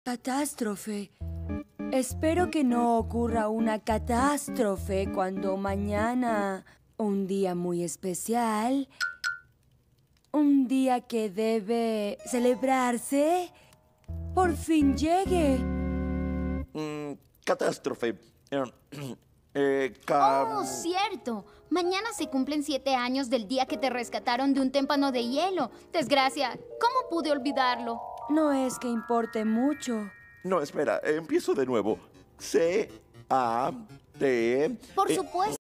Catástrofe. Espero que no ocurra una catástrofe cuando mañana, un día muy especial, un día que debe celebrarse, por fin llegue. Catástrofe. ¡Oh, cierto! Mañana se cumplen 7 años del día que te rescataron de un témpano de hielo. Desgracia, ¿cómo pude olvidarlo? No es que importe mucho. No, espera, empiezo de nuevo. C-A-T... Por supuesto.